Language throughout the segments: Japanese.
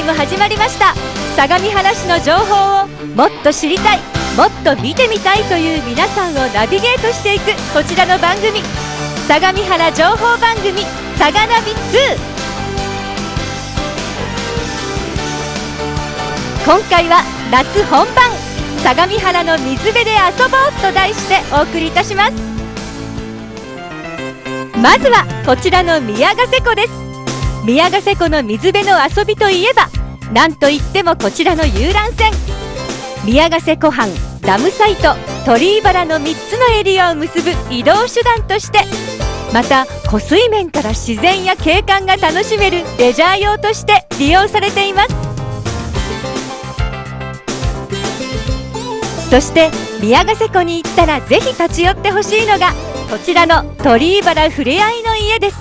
も始まりました。相模原市の情報をもっと知りたい、もっと見てみたいという皆さんをナビゲートしていくこちらの番組、相模原情報番組さがナビ2。今回は夏本番、相模原の水辺で遊ぼうと題してお送りいたします。まずはこちらの宮ヶ瀬湖です。宮ヶ瀬湖の水辺の遊びといえば、なんといってもこちらの遊覧船。宮ヶ瀬湖畔、ダムサイト、鳥居原の3つのエリアを結ぶ移動手段として、また湖水面から自然や景観が楽しめるレジャー用として利用されています。そして宮ヶ瀬湖に行ったらぜひ立ち寄ってほしいのがこちらの鳥居原ふれあいの家です。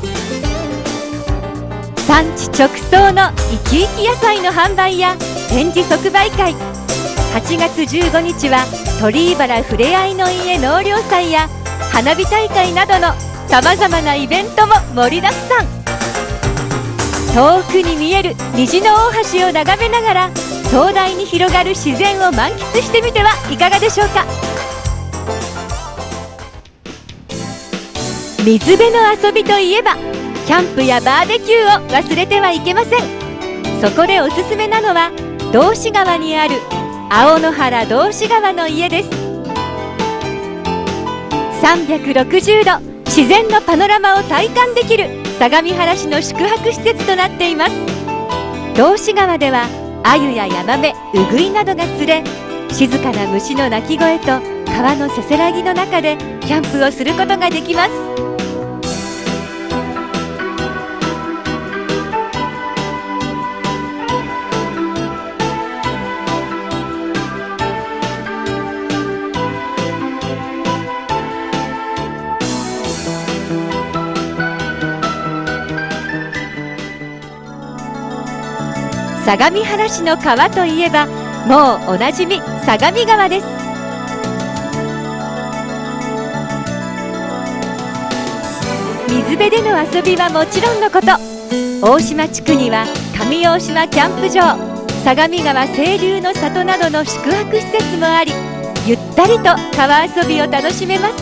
産地直送の生き生き野菜の販売や展示即売会、8月15日は鳥居原ふれあいの家納涼祭や花火大会などのさまざまなイベントも盛りだくさん。遠くに見える虹の大橋を眺めながら壮大に広がる自然を満喫してみてはいかがでしょうか。水辺の遊びといえばキャンプやバーベキューを忘れてはいけません。そこでおすすめなのは道志川にある青野原道志川の家です。360度自然のパノラマを体感できる相模原市の宿泊施設となっています。道志川では鮎やヤマメ、ウグイなどが釣れ、静かな虫の鳴き声と川のせせらぎの中でキャンプをすることができます。相模原市の川といえばもうおなじみ相模川です。水辺での遊びはもちろんのこと、大島地区には上大島キャンプ場、相模川清流の里などの宿泊施設もあり、ゆったりと川遊びを楽しめます。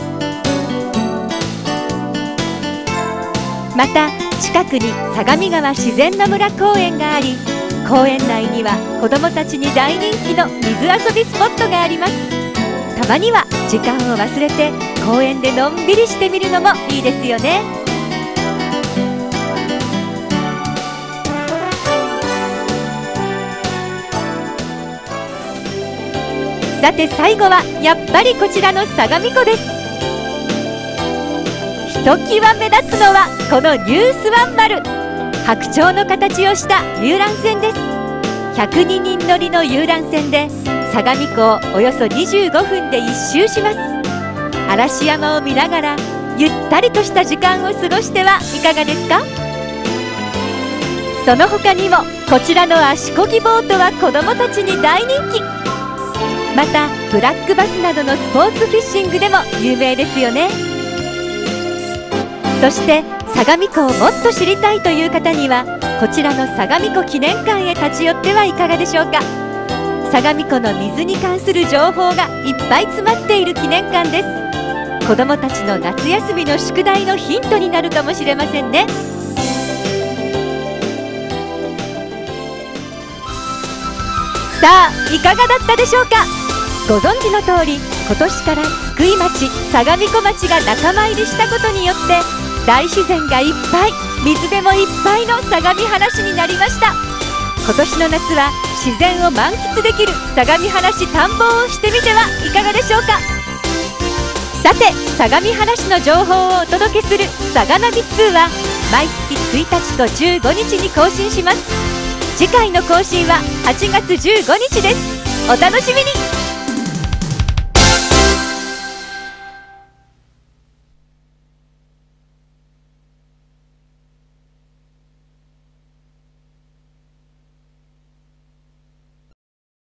また近くに相模川自然の村公園があり、公園内には子どもたちに大人気の水遊びスポットがあります。たまには時間を忘れて公園でのんびりしてみるのもいいですよね。さて最後はやっぱりこちらの相模湖です。ひときわ目立つのはこのニュースワン丸、白鳥の形をした遊覧船です。102人乗りの遊覧船で相模湖をおよそ25分で一周します。嵐山を見ながらゆったりとした時間を過ごしてはいかがですか。その他にもこちらの足漕ぎボートは子どもたちに大人気。またブラックバスなどのスポーツフィッシングでも有名ですよね。そして相模湖をもっと知りたいという方にはこちらの相模湖記念館へ立ち寄ってはいかがでしょうか。相模湖の水に関する情報がいっぱい詰まっている記念館です。子どもたちの夏休みの宿題のヒントになるかもしれませんね。さあいかがだったでしょうか。ご存知の通り今年から津久井町、相模湖町が仲間入りしたことによって大自然がいっぱい、水辺もいっぱいの相模原市になりました。今年の夏は自然を満喫できる相模原市探訪をしてみてはいかがでしょうか。さて相模原市の情報をお届けするさがナビ2は毎月1日と15日に更新します。次回の更新は8月15日です。お楽しみに。